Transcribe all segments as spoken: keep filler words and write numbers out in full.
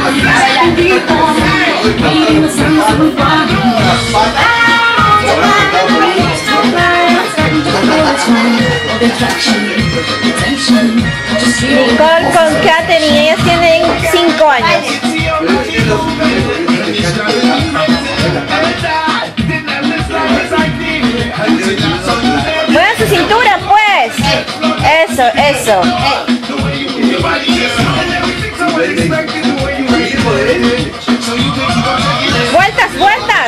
Nicole con Katherine, ellas tienen cinco años. Muevan su cintura, pues. Eso, eso. Vueltas, vueltas.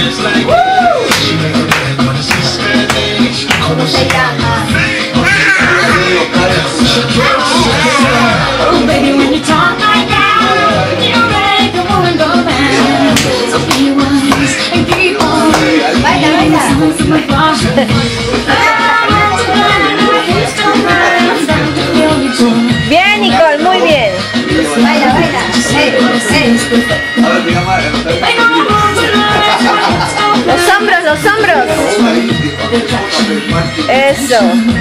¿Cómo se llama? Bien, Nicole, muy bien. Baila, baila. Hey, hey. Los hombros, los hombros. Eso.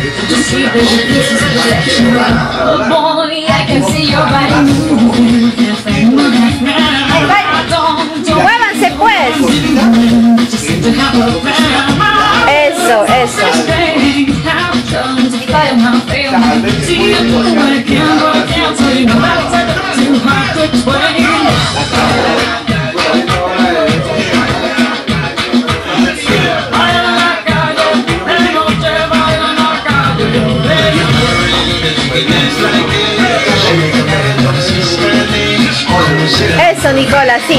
Muévanse, pues. Eso, eso. Eso, Nicola, sí.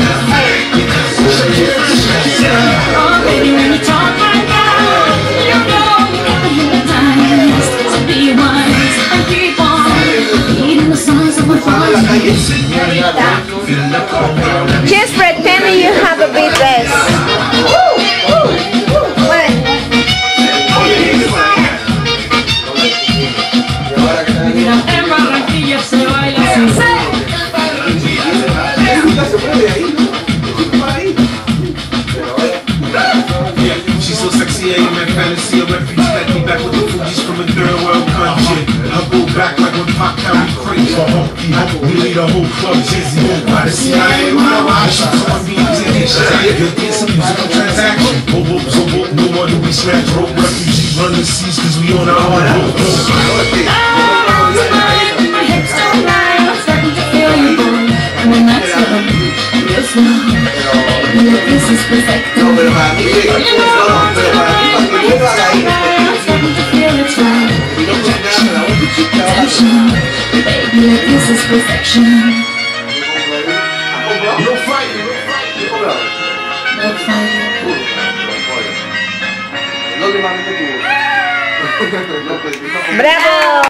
Just pretend you have a big dress. She's so sexy, I am in fantasy. A refugee like me back with the Fugees from a third world country. I go back like when Pop carried crazy. We lead a whole club dizzy. By the C I A, when I watch you, so I'm being dizzy. You'll get some musical transaction. Oh, oh, so oh, no more do we smash rope. Refugees run the seas cause we on our own road. This is perfect. No, pero para mí, pero para mí, pero para mí, baby, this is perfection. No fighting, No fighting. ¡Bravo!